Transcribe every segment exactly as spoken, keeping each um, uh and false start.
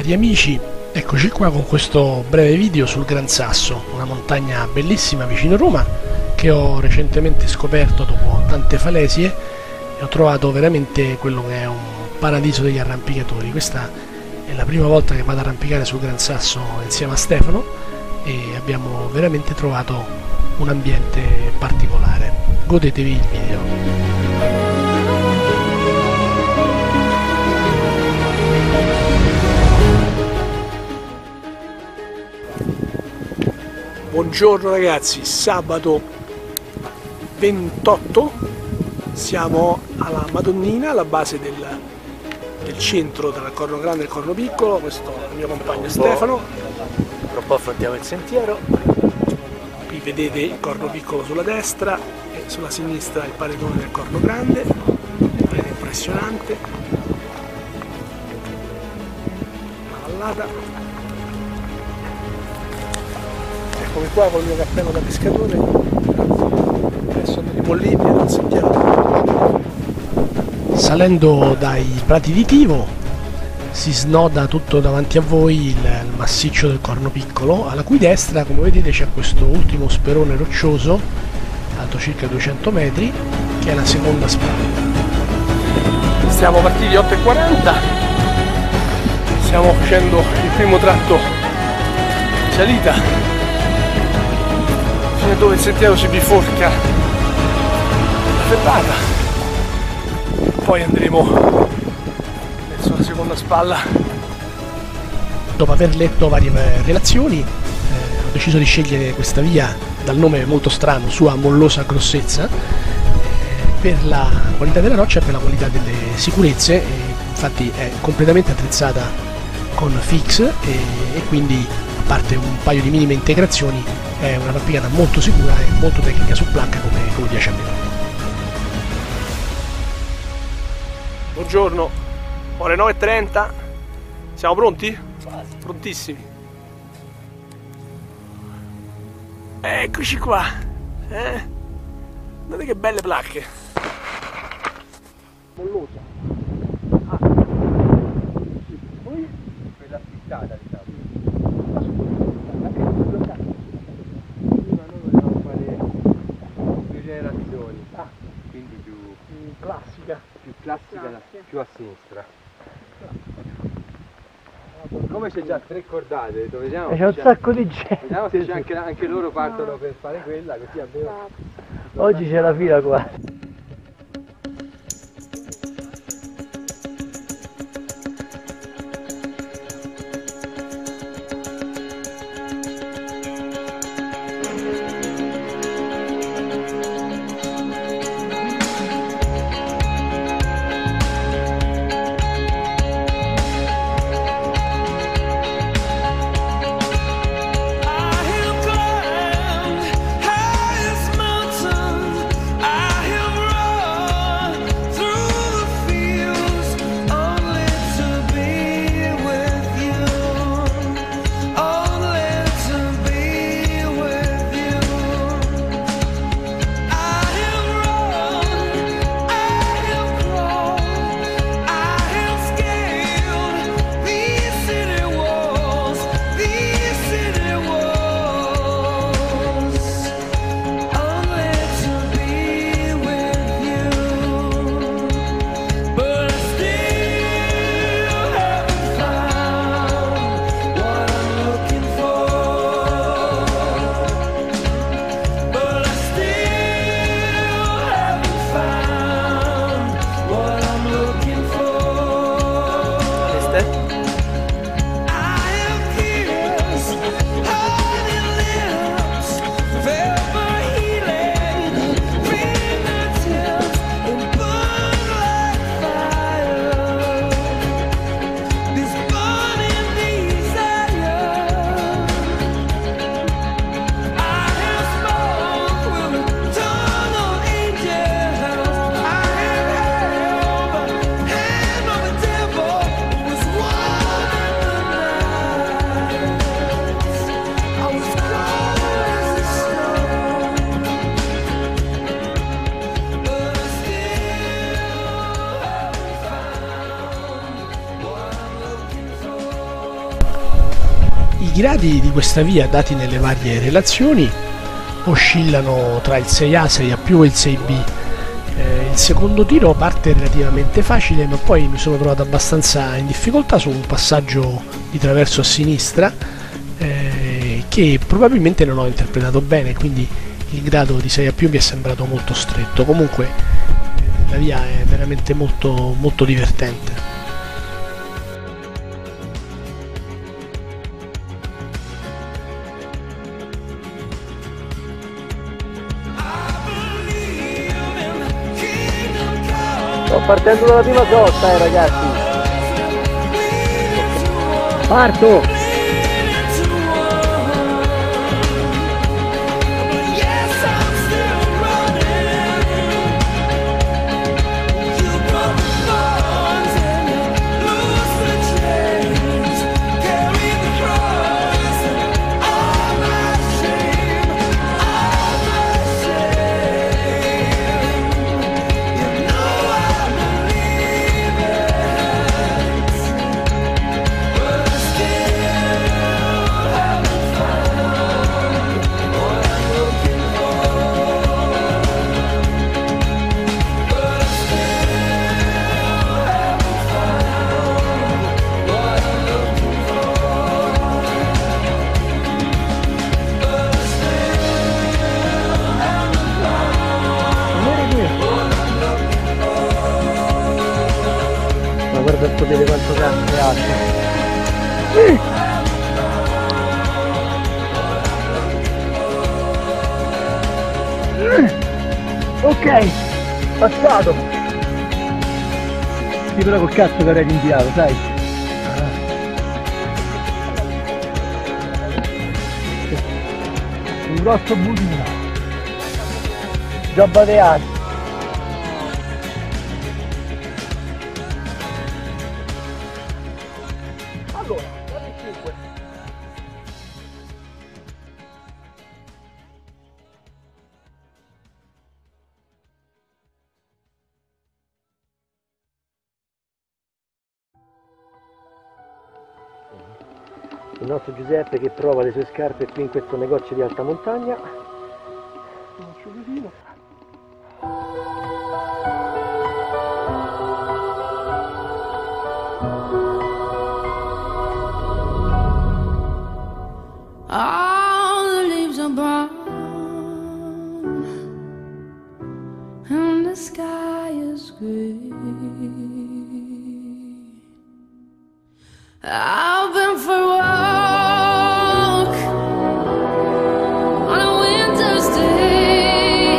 Cari amici, eccoci qua con questo breve video sul Gran Sasso, una montagna bellissima vicino Roma che ho recentemente scoperto dopo tante falesie e ho trovato veramente quello che è un paradiso degli arrampicatori. Questa è la prima volta che vado ad arrampicare sul Gran Sasso insieme a Stefano e abbiamo veramente trovato un ambiente particolare. Godetevi il video. Buongiorno ragazzi, sabato ventotto, siamo alla Madonnina, alla base del, del centro tra il Corno Grande e il Corno Piccolo. Questo è il mio compagno Stefano. Tra un po' affrontiamo il sentiero. Qui vedete il Corno Piccolo sulla destra e sulla sinistra il paredone del Corno Grande, è impressionante, una vallata. Eccomi qua con il mio cappello da pescatore, adesso andremo Pollini dal sentiero. Salendo dai prati di Tivo si snoda tutto davanti a voi il, il massiccio del Corno Piccolo, alla cui destra, come vedete, c'è questo ultimo sperone roccioso alto circa duecento metri che è la seconda spalla. Siamo partiti alle otto e quaranta, stiamo facendo il primo tratto di salita dove il sentiero si biforca la ferrata, poi andremo verso la seconda spalla. Dopo aver letto varie relazioni eh, ho deciso di scegliere questa via dal nome molto strano, sua mollosa grossezza, eh, per la qualità della roccia e per la qualità delle sicurezze, e infatti è completamente attrezzata con fix e, e quindi, a parte un paio di minime integrazioni, è una arrampicata molto sicura e molto tecnica su placca, come, come piace a me. Buongiorno, ore nove e trenta, siamo pronti? Quasi. Prontissimi. Eccoci qua, eh? Guardate che belle placche. Mollosa. Ah. Poi quella fittata, diciamo. Ah, quindi più, più classica, più classica, più a sinistra. Come c'è già tre cordate, dove vediamo? C'è un sacco di gente. Vediamo se c'è anche, anche loro partono per fare quella, così abbiamo. Oggi c'è la fila qua. I hear I gradi di questa via dati nelle varie relazioni oscillano tra il sei A, sei A più e il sei B. Eh, il secondo tiro parte relativamente facile, ma poi mi sono trovato abbastanza in difficoltà su un passaggio di traverso a sinistra eh, che probabilmente non ho interpretato bene, quindi il grado di sei A più mi è sembrato molto stretto. Comunque eh, la via è veramente molto, molto divertente. Sto partendo dalla prima sosta, eh ragazzi. Parto! Guarda il potere quanto cazzo è alto. Ok, passato. Sì, però col cazzo che avrei rinviato, sai? Un grosso budino. Già bateato. Allora, guarda il cinque. Il nostro Giuseppe che prova le sue scarpe qui in questo negozio di alta montagna. Un ciullino. All the leaves are brown and the sky is gray. I've been for a walk on a winter's day.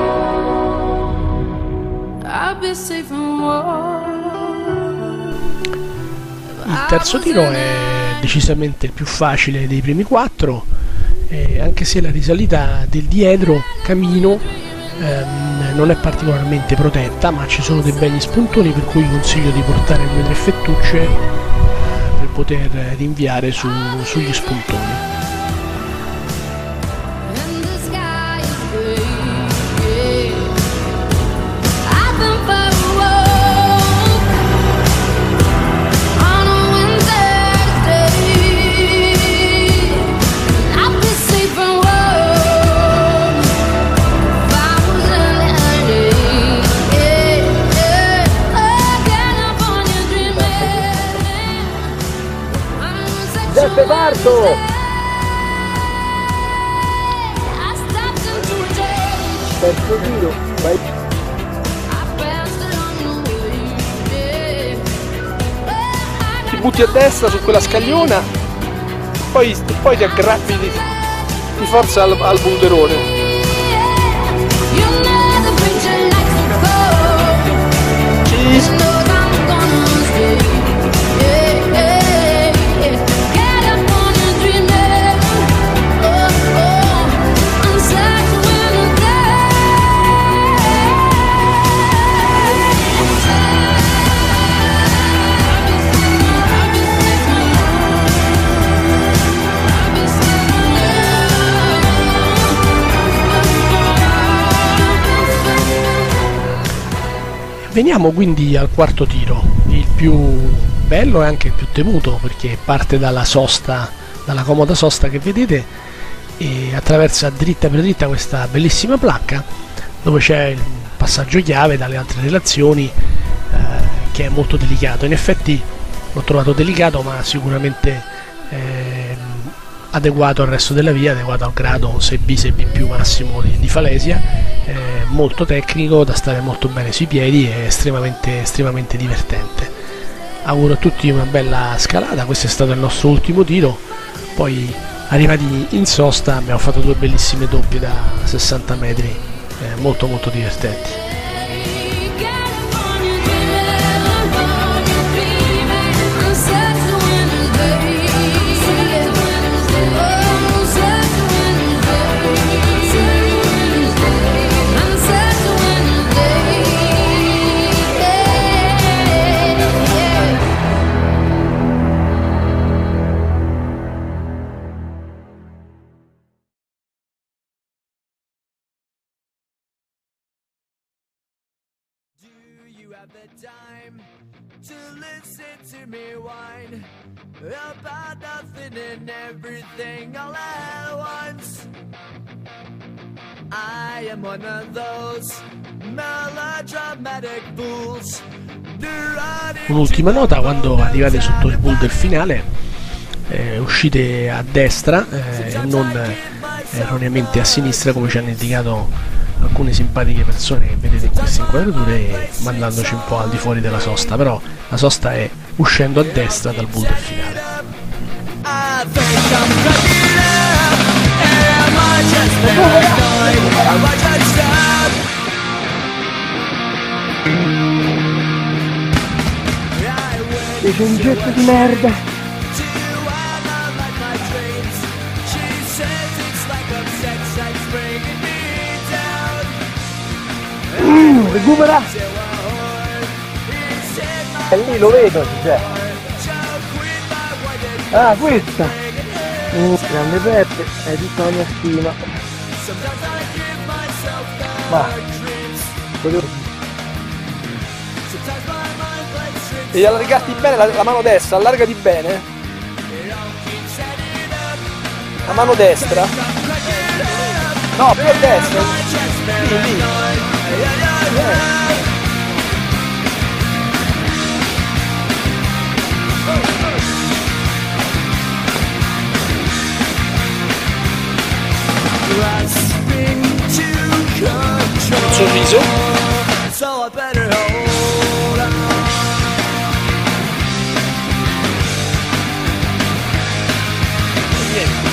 I'll be safe and warm. Il terzo tiro è decisamente il più facile dei primi quattro, eh, anche se la risalita del dietro camino ehm, non è particolarmente protetta, ma ci sono dei begli spuntoni per cui consiglio di portare due o tre fettucce eh, per poter rinviare su, sugli spuntoni. Giuseppe, parto! Terzo tiro, vai! Ti butti a destra su quella scagliona, poi, poi ti aggrappi di, di forza al, al bulderone. Ci... Veniamo quindi al quarto tiro, il più bello e anche il più temuto, perché parte dalla sosta dalla comoda sosta che vedete e attraversa dritta per dritta questa bellissima placca dove c'è il passaggio chiave dalle altre relazioni, eh, che è molto delicato. In effetti l'ho trovato delicato, ma sicuramente eh, adeguato al resto della via, adeguato al grado sei B sei B più massimo di, di Falesia, eh, molto tecnico, da stare molto bene sui piedi e estremamente, estremamente divertente. Auguro a tutti una bella scalata. Questo è stato il nostro ultimo tiro, poi arrivati in sosta abbiamo fatto due bellissime doppie da sessanta metri, eh, molto molto divertenti. The time to listen to me whine about nothing and everything all at once. I am one of those melodramatic fools. Un'ultima nota: quando arrivate sotto il boulder finale, eh, uscite a destra e eh, non eh, erroneamente a sinistra, come ci hanno indicato alcune simpatiche persone che vedete in queste inquadrature, mandandoci un po' al di fuori della sosta. Però la sosta è uscendo a destra dal boulder finale. C'è un getto di merda. Mm, recupera! E lì lo vedo, c'è. Ah, questa! Mm, grande Peppe, hai tutta la mia stima. Ma devi allargarti bene la, la mano destra, allargati bene. La mano destra. No, più a destra. Lì, lì. Un sorriso. Niente.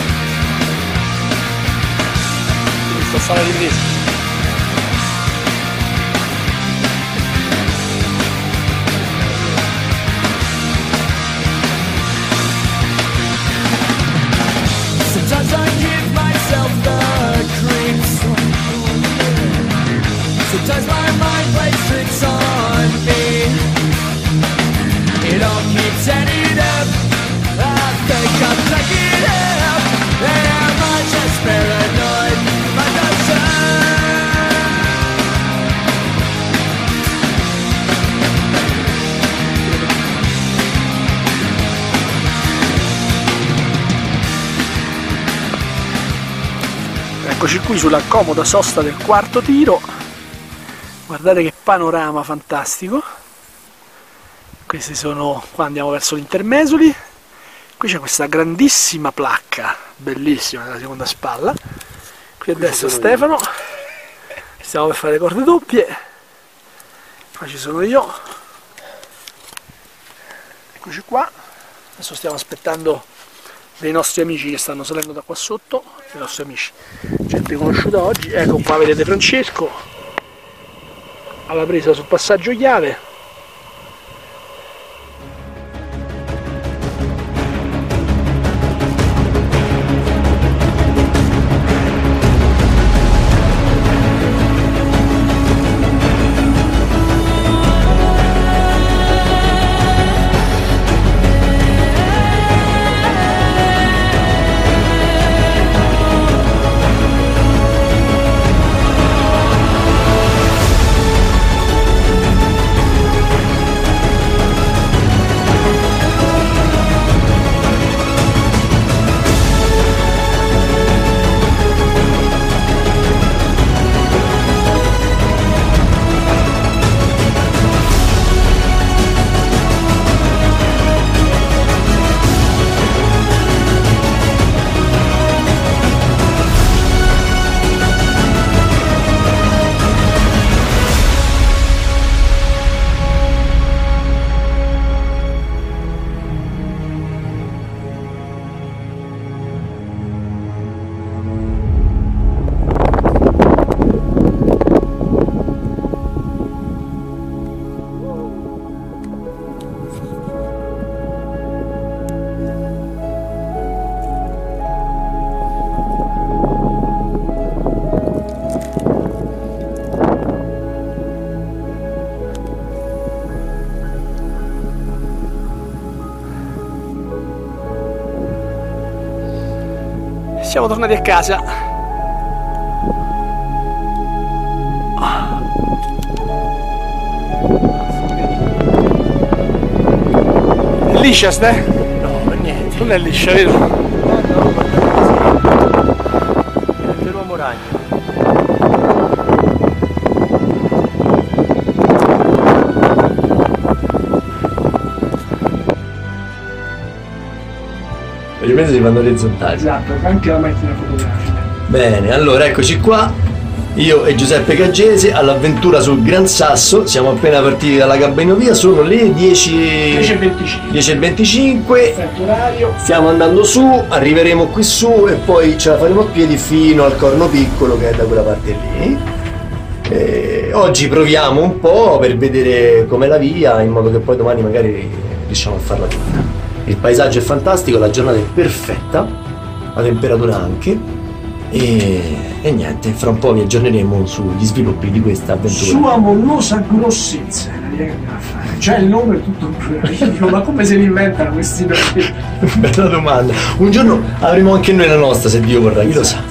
Sto a fare ripresa. Sometimes I give myself the creeps. Sometimes my mind plays tricks on me. It all keeps adding up. I think I'm taking up. Am I just paranoid? My concern. Eccoci qui sulla comoda sosta del quarto tiro. Guardate che panorama fantastico. Questi sono, qua andiamo verso l'intermesoli. Qui c'è questa grandissima placca, bellissima, nella seconda spalla. Qui a destra Stefano. Stiamo per fare le corde doppie. Qua ci sono io. Eccoci qua. Adesso stiamo aspettando dei nostri amici che stanno salendo da qua sotto. I nostri amici, gente conosciuta oggi. Ecco qua, vedete Francesco alla presa sul passaggio chiave. Siamo tornati a casa. È liscia, ste? No, per niente. Non è liscia, vero? No, no, è l'uomo ragno. Io penso si fanno orizzontali. Esatto, anche la macchina fotografica. Bene, allora eccoci qua. Io e Giuseppe Caggese all'avventura sul Gran Sasso. Siamo appena partiti dalla Cabanovia, sono le dieci dieci e venticinque. dieci e venticinque. Perfetto orario. Stiamo andando su, arriveremo qui su e poi ce la faremo a piedi fino al Corno Piccolo che è da quella parte lì. E oggi proviamo un po' per vedere com'è la via, in modo che poi domani magari riusciamo a farla tutta. Il paesaggio è fantastico, la giornata è perfetta, la temperatura anche e, e niente, fra un po' vi aggiorneremo sugli sviluppi di questa avventura. Sua mollosa grossezza è la via che andiamo a fare. Cioè il nome è tutto un problema. Io dico, ma come se li inventano questi nomi? Bella domanda. Un giorno avremo anche noi la nostra, se Dio vorrà, chi lo sa.